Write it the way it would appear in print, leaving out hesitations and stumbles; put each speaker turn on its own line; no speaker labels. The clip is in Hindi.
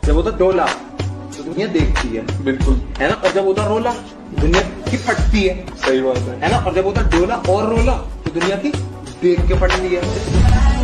जब होता डोला तो दुनिया देखती है,
बिल्कुल
है ना, और जब होता रोला दुनिया की फटती है।
सही बात
है ना, और जब होता डोला और रोला तो दुनिया की देख के फटती है।